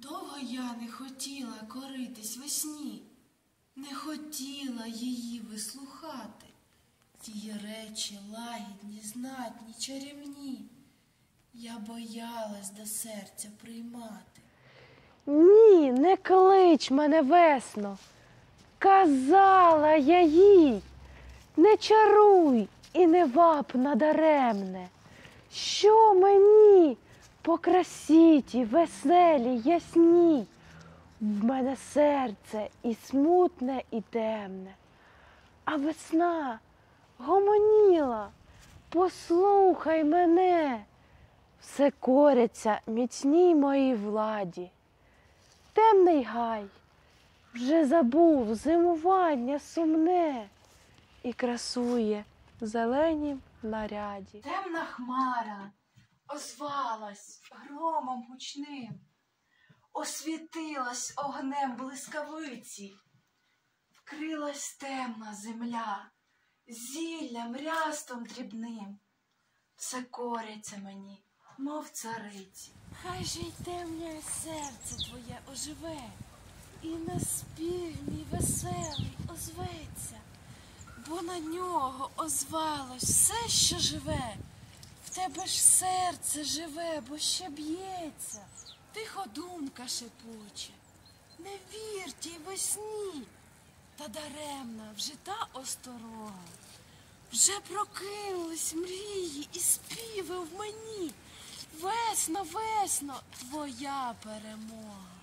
Довго я не хотіла коритись весні, не хотіла її вислухати. Її речі лагідні, знатні, чарівні. Я боялась до серця приймати. Ні, не клич мене, весно. Казала я їй, не чаруй і не ваб надаремне. Що мені по красі тій веселій, ясній? В мене серце і смутне, і темне. А весна гомоніла, послухай мене, все коряться міцній моїй владі. Темний гай вже забув зимування сумне і красує в зеленім наряді. Темна хмара озвалась громом гучним, освітилась огнем блискавиці, вкрилась темна земля зіллям рястом дрібним. Все коряться мені, мов цариці. Хай же й темне серце твоє оживе, і на спів мій веселий озветься, бо на нього озвалось все, що живе. В тебе ж серце живе, бо ще б'ється, тихо думка шепоче. Не вір тій весні, та даремна вже та осторога. Вже прокинулись мрії і співи в мені. Весно, весно, твоя перемога.